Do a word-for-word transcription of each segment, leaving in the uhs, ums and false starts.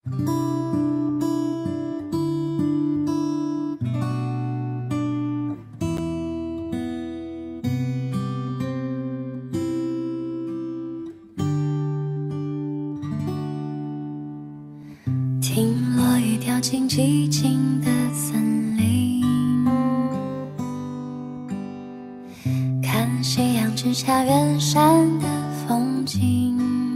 听落雨掉进寂静的森林，看夕阳之下远山的风景，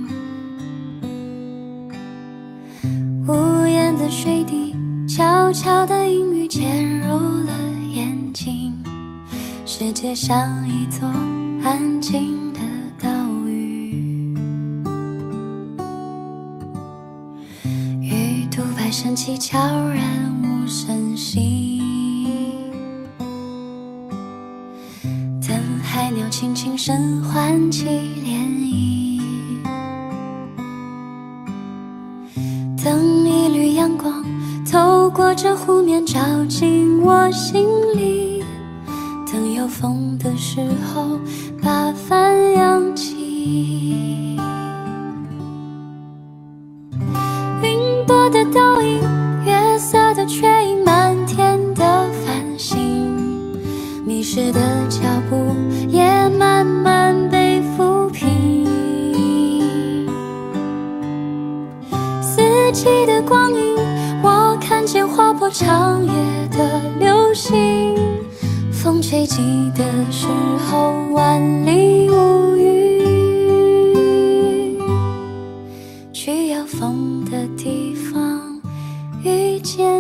无言的水滴，悄悄的阴雨潜入了眼睛，世界像一座安静的岛屿，鱼肚白升起，悄然无声息，等海鸟轻轻声唤起涟漪，等一缕阳光透过这湖面照进我心里，等有风的时候把帆扬起，云朵的倒影，月色的缺影，漫天的繁星，迷失的脚步也慢慢被抚平，四季的光阴，我看见划破长夜的流星，风吹起的时候万里无云，去有风的地方遇见